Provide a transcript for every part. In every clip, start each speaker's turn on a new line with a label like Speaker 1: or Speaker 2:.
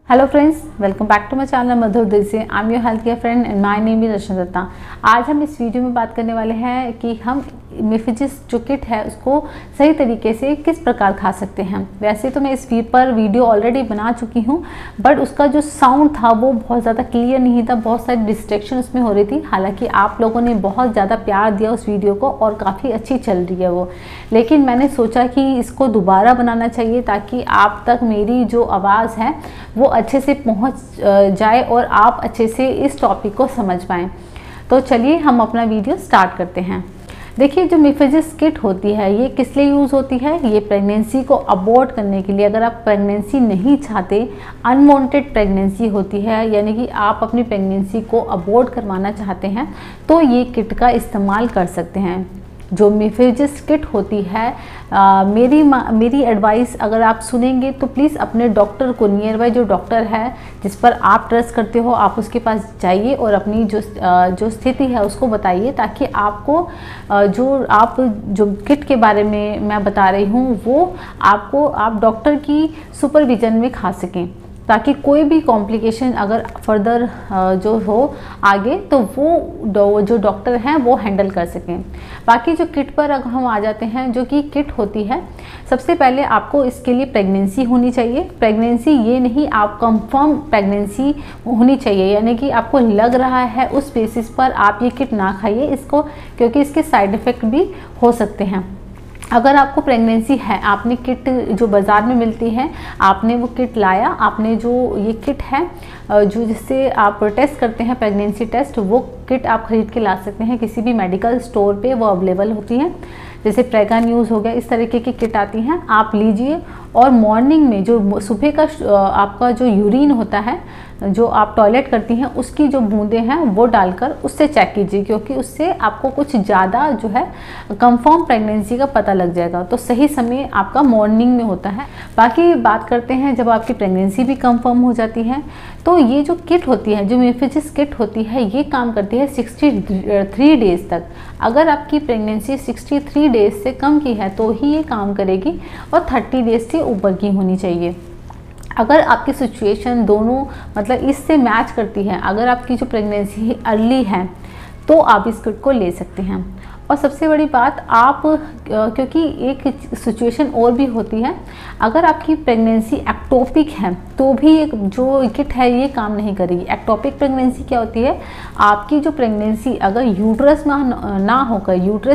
Speaker 1: Hello friends, welcome back to my channel मधुर दिल से। I am your health care friend and my name is Rachna Datta. आज हम इस वीडियो में बात करने वाले हैं कि हम मिफिजिस जो किट है उसको सही तरीके से किस प्रकार खा सकते हैं। वैसे तो मैं इस पर वीडियो ऑलरेडी बना चुकी हूँ, बट उसका जो साउंड था वो बहुत ज़्यादा क्लियर नहीं था, बहुत सारी डिस्ट्रैक्शन उसमें हो रही थी। हालांकि आप लोगों ने बहुत ज़्यादा प्यार दिया उस वीडियो को और काफ़ी अच्छी चल रही है वो, लेकिन मैंने सोचा कि इसको दोबारा बनाना चाहिए ताकि आप तक मेरी जो आवाज़ है वो अच्छे से पहुंच जाए और आप अच्छे से इस टॉपिक को समझ पाएँ। तो चलिए हम अपना वीडियो स्टार्ट करते हैं। देखिए, जो मिफिजिस किट होती है ये किस लिए यूज़ होती है? ये प्रेगनेंसी को अबॉर्ट करने के लिए। अगर आप प्रेगनेंसी नहीं चाहते, अनवांटेड प्रेगनेंसी होती है, यानी कि आप अपनी प्रेगनेंसी को अबॉर्ट करवाना चाहते हैं, तो ये किट का इस्तेमाल कर सकते हैं। जो मिफिजिस किट होती है, मेरी एडवाइस अगर आप सुनेंगे तो प्लीज़ अपने डॉक्टर को, नियर बाय जो डॉक्टर है जिस पर आप ट्रस्ट करते हो, आप उसके पास जाइए और अपनी जो स्थिति है उसको बताइए, ताकि आपको जो किट के बारे में मैं बता रही हूँ वो आप डॉक्टर की सुपरविजन में खा सकें, ताकि कोई भी कॉम्प्लिकेशन अगर फर्दर जो हो आगे तो वो जो डॉक्टर हैं वो हैंडल कर सकें। बाकी जो किट पर अगर हम आ जाते हैं, जो कि किट होती है, सबसे पहले आपको इसके लिए प्रेगनेंसी होनी चाहिए। प्रेगनेंसी ये नहीं, आप कंफर्म प्रेगनेंसी होनी चाहिए, यानी कि आपको लग रहा है उस बेसिस पर आप ये किट ना खाइए इसको, क्योंकि इसके साइड इफ़ेक्ट भी हो सकते हैं। अगर आपको प्रेगनेंसी है, आपने किट जो बाज़ार में मिलती है, आपने वो किट लाया, आपने जो ये किट है जो जिससे आप टेस्ट करते हैं प्रेगनेंसी टेस्ट, वो किट आप खरीद के ला सकते हैं किसी भी मेडिकल स्टोर पे, वो अवेलेबल होती हैं। जैसे प्रेगा न्यूज़ हो गया, इस तरीके की किट आती हैं, आप लीजिए। और मॉर्निंग में जो सुबह का आपका जो यूरिन होता है, जो आप टॉयलेट करती हैं, उसकी जो बूंदें हैं वो डालकर उससे चेक कीजिए, क्योंकि उससे आपको कुछ ज़्यादा जो है कंफर्म प्रेगनेंसी का पता लग जाएगा। तो सही समय आपका मॉर्निंग में होता है। बाकी बात करते हैं जब आपकी प्रेगनेंसी भी कंफर्म हो जाती है, तो ये जो किट होती है, जो मिफिजिस किट होती है, ये काम करती है 63 डेज़ तक। अगर आपकी प्रेगनेंसी 63 डेज़ से कम की है तो ही ये काम करेगी, और 30 डेज़ से ऊपर की होनी चाहिए। अगर आपकी सिचुएशन दोनों मतलब इससे मैच करती है, अगर आपकी जो प्रेगनेंसी अर्ली है, तो आप इस किट को ले सकते हैं। और सबसे बड़ी बात, आप क्योंकि एक सिचुएशन और भी होती है, अगर आपकी प्रेगनेंसी एक्टोपिक है तो भी एक जो किट है ये काम नहीं करेगी। एक्टोपिक प्रेगनेंसी क्या होती है? आपकी जो प्रेगनेंसी अगर यूट्रस में ना होकर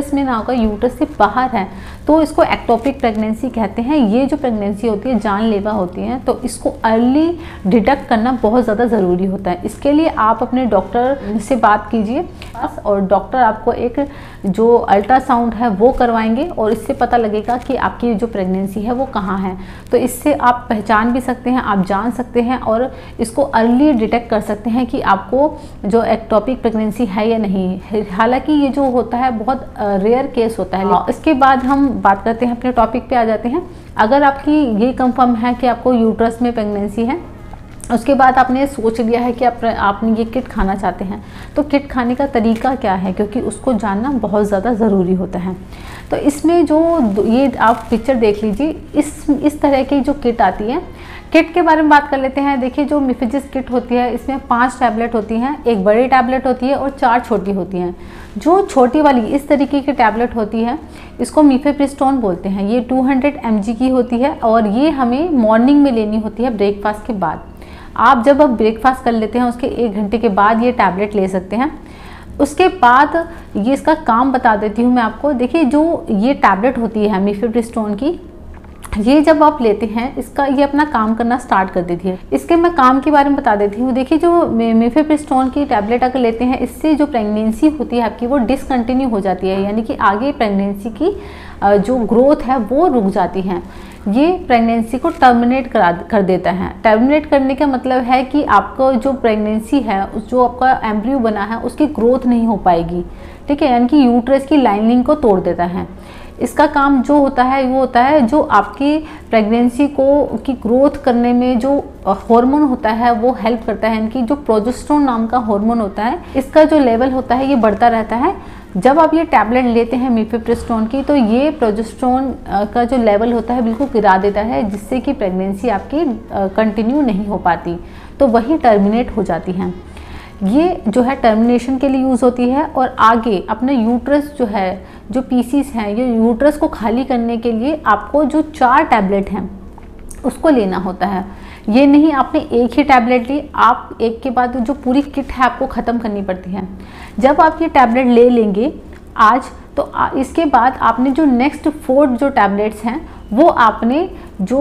Speaker 1: यूट्रस से बाहर है, तो इसको एक्टोपिक प्रेगनेंसी कहते हैं। ये जो प्रेगनेंसी होती है जानलेवा होती है, तो इसको अर्ली डिटेक्ट करना बहुत ज़्यादा ज़रूरी होता है। इसके लिए आप अपने डॉक्टर से बात कीजिए और डॉक्टर आपको एक जो अल्ट्रासाउंड है वो करवाएंगे, और इससे पता लगेगा कि आपकी जो प्रेगनेंसी है वो कहाँ है। तो इससे आप पहचान भी सकते हैं, आप जान सकते हैं और इसको अर्ली डिटेक्ट कर सकते हैं कि आपको जो एक्टोपिक प्रेगनेंसी है या नहीं। हालांकि ये जो होता है बहुत रेयर केस होता है। इसके बाद हम बात करते हैं, अपने टॉपिक पे आ जाते हैं। अगर आपकी ये कंफर्म है कि आपको यूट्रस में प्रेगनेंसी है, उसके बाद आपने सोच लिया है कि आपने ये किट खाना चाहते हैं, तो किट खाने का तरीका क्या है, क्योंकि उसको जानना बहुत ज़्यादा ज़रूरी होता है। तो इसमें जो ये आप पिक्चर देख लीजिए, इस तरह की जो किट आती है, किट के बारे में बात कर लेते हैं। देखिए, जो मिफिजिस किट होती है इसमें 5 टैबलेट होती हैं, एक बड़ी टैबलेट होती है और 4 छोटी होती हैं। जो छोटी वाली इस तरीके की टैबलेट होती है, इसको मिफेप्रिस्टोन बोलते हैं। ये 200 mg की होती है और ये हमें मॉर्निंग में लेनी होती है, ब्रेकफास्ट के बाद। आप जब ब्रेकफास्ट कर लेते हैं उसके 1 घंटे के बाद ये टैबलेट ले सकते हैं। उसके बाद ये इसका काम बता देती हूँ मैं आपको। देखिए, जो ये टैबलेट होती है मिफेप्रिस्टोन की, ये जब आप लेते हैं ये अपना काम करना स्टार्ट कर देती है। इसके मैं काम के बारे में बता देती हूँ। देखिए, जो मिफेप्रिस्टोन की टैबलेट अगर लेते हैं, इससे जो प्रेगनेंसी होती है आपकी वो डिसकंटिन्यू हो जाती है, यानी कि आगे प्रेगनेंसी की जो ग्रोथ है वो रुक जाती है। ये प्रेगनेंसी को टर्मिनेट कर देता है। टर्मिनेट करने का मतलब है कि आपको जो प्रेगनेंसी है, जो आपका एम्ब्रियो बना है, उसकी ग्रोथ नहीं हो पाएगी, ठीक है, यानी कि यूट्रस की लाइनिंग को तोड़ देता है। इसका काम जो होता है वो होता है जो आपकी प्रेगनेंसी की ग्रोथ करने में जो हार्मोन होता है वो हेल्प करता है। यानी कि जो प्रोजेस्टेरोन नाम का हार्मोन होता है, इसका जो लेवल होता है ये बढ़ता रहता है। जब आप ये टैबलेट लेते हैं मिफेप्रिस्टोन की, तो ये प्रोजेस्टेरोन का जो लेवल होता है बिल्कुल गिरा देता है, जिससे कि प्रेगनेंसी आपकी कंटिन्यू नहीं हो पाती, तो वही टर्मिनेट हो जाती हैं। ये जो है टर्मिनेशन के लिए यूज़ होती है। और आगे अपना यूट्रस जो है, जो पीसीस हैं, ये यूट्रस को खाली करने के लिए आपको जो 4 टैबलेट हैं उसको लेना होता है। ये नहीं आपने एक ही टैबलेट ली, आप एक के बाद जो पूरी किट है आपको ख़त्म करनी पड़ती है। जब आप ये टैबलेट ले लेंगे आज, तो इसके बाद आपने जो नेक्स्ट 4 जो टैबलेट्स हैं वो आपने जो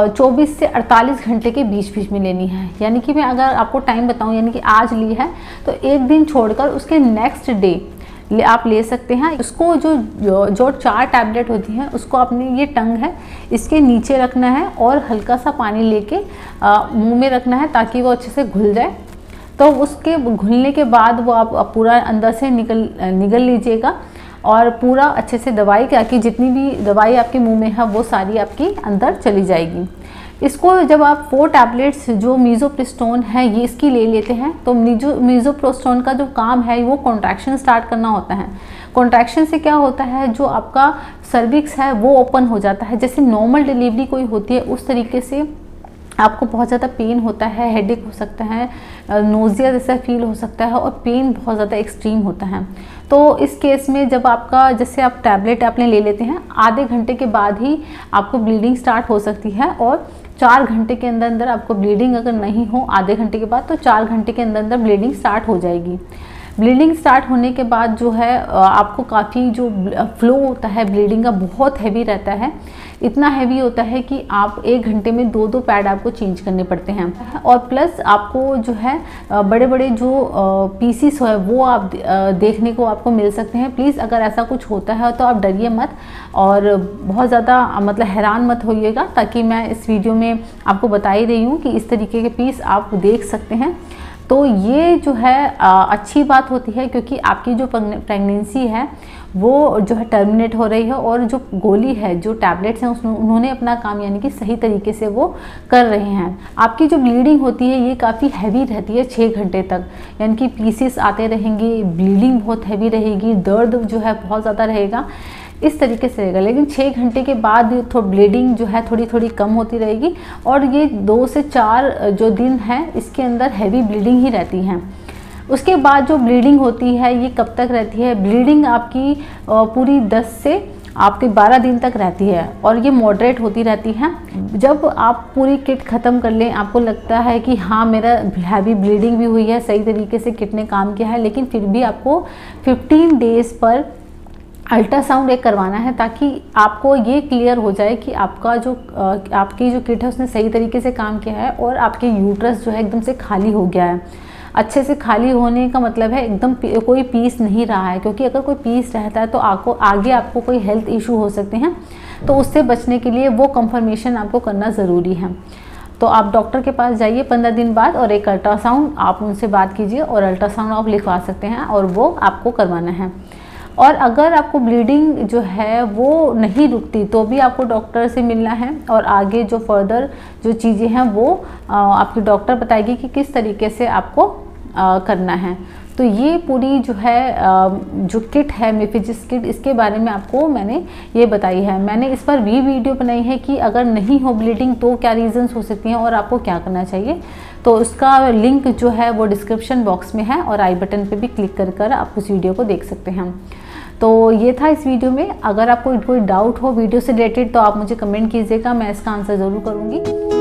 Speaker 1: 24 से 48 घंटे के बीच बीच में लेनी है। यानी कि मैं अगर आपको टाइम बताऊं, यानी कि आज ली है तो एक दिन छोड़कर उसके नेक्स्ट डे आप ले सकते हैं। उसको जो 4 टैबलेट होती हैं उसको अपनी ये टंग है इसके नीचे रखना है और हल्का सा पानी लेके मुंह में रखना है ताकि वो अच्छे से घुल जाए। तो उसके घुलने के बाद वो आप पूरा अंदर से निगल लीजिएगा और पूरा अच्छे से दवाई, ताकि जितनी भी दवाई आपके मुंह में है वो सारी आपकी अंदर चली जाएगी। इसको जब आप 4 टैबलेट्स जो मीज़ोप्रिस्टोन है ये इसकी ले लेते हैं, तो मीज़ोप्रिस्टोन का जो काम है वो कॉन्ट्रैक्शन स्टार्ट करना होता है। कॉन्ट्रैक्शन से क्या होता है, जो आपका सर्विक्स है वो ओपन हो जाता है। जैसे नॉर्मल डिलीवरी कोई होती है उस तरीके से आपको बहुत ज़्यादा पेन होता है, हेडेक हो सकता है, नोज़िया जैसा फील हो सकता है और पेन बहुत ज़्यादा एक्सट्रीम होता है। तो इस केस में जब आपका, जैसे आप टैबलेट आपने ले लेते हैं, आधे घंटे के बाद ही आपको ब्लीडिंग स्टार्ट हो सकती है और 4 घंटे के अंदर अंदर आपको ब्लीडिंग अगर नहीं हो आधे घंटे के बाद, तो 4 घंटे के अंदर अंदर ब्लीडिंग स्टार्ट हो जाएगी। ब्लीडिंग स्टार्ट होने के बाद जो है आपको काफ़ी जो फ्लो होता है ब्लीडिंग का बहुत हैवी रहता है। इतना हैवी होता है कि आप 1 घंटे में 2-2 पैड आपको चेंज करने पड़ते हैं। और प्लस आपको जो है बड़े बड़े जो पीसीस है वो आप देखने को आपको मिल सकते हैं। प्लीज़ अगर ऐसा कुछ होता है तो आप डरिए मत और बहुत ज़्यादा मतलब हैरान मत होइएगा, ताकि मैं इस वीडियो में आपको बता ही रही हूँ कि इस तरीके के पीस आप देख सकते हैं। तो ये जो है अच्छी बात होती है, क्योंकि आपकी जो प्रेगनेंसी है वो जो है टर्मिनेट हो रही है और जो गोली है, जो टैबलेट्स हैं उन्होंने अपना काम यानी कि सही तरीके से वो कर रहे हैं। आपकी जो ब्लीडिंग होती है ये काफ़ी हैवी रहती है 6 घंटे तक, यानी कि पीसेस आते रहेंगे, ब्लीडिंग बहुत हैवी रहेगी, दर्द जो है बहुत ज़्यादा रहेगा, इस तरीके से रहेगा। लेकिन 6 घंटे के बाद ब्लीडिंग जो है थोड़ी थोड़ी कम होती रहेगी और ये 2 से 4 जो दिन है इसके अंदर हैवी ब्लीडिंग ही रहती है। उसके बाद जो ब्लीडिंग होती है ये कब तक रहती है, ब्लीडिंग आपकी पूरी 10 से आपके 12 दिन तक रहती है और ये मॉडरेट होती रहती है। जब आप पूरी किट ख़त्म कर लें, आपको लगता है कि हाँ मेरा हैवी ब्लीडिंग भी हुई है, सही तरीके से किट ने काम किया है, लेकिन फिर भी आपको 15 डेज़ पर अल्ट्रासाउंड एक करवाना है, ताकि आपको ये क्लियर हो जाए कि आपका जो आपकी जो किट है उसने सही तरीके से काम किया है और आपके यूट्रस जो है एकदम से खाली हो गया है। अच्छे से खाली होने का मतलब है एकदम कोई पीस नहीं रहा है, क्योंकि अगर कोई पीस रहता है तो आगे आपको कोई हेल्थ इशू हो सकते हैं, तो उससे बचने के लिए वो कंफर्मेशन आपको करना ज़रूरी है। तो आप डॉक्टर के पास जाइए 15 दिन बाद और एक अल्ट्रासाउंड आप उनसे बात कीजिए और अल्ट्रासाउंड आप लिखवा सकते हैं और वो आपको करवाना है। और अगर आपको ब्लीडिंग जो है वो नहीं रुकती तो भी आपको डॉक्टर से मिलना है और आगे जो फर्दर जो चीज़ें हैं वो आपकी डॉक्टर बताएगी कि किस तरीके से आपको करना है। तो ये पूरी जो है जो किट है मेफिजिस किट, इसके बारे में आपको मैंने ये बताई है। मैंने इस पर भी वीडियो बनाई है कि अगर नहीं हो ब्लीडिंग तो क्या रीजंस हो सकती हैं और आपको क्या करना चाहिए। तो उसका लिंक जो है वो डिस्क्रिप्शन बॉक्स में है और आई बटन पे भी क्लिक कर आप उस वीडियो को देख सकते हैं। तो ये था इस वीडियो में। अगर आपको कोई डाउट हो वीडियो से रिलेटेड तो आप मुझे कमेंट कीजिएगा, मैं इसका आंसर ज़रूर करूँगी।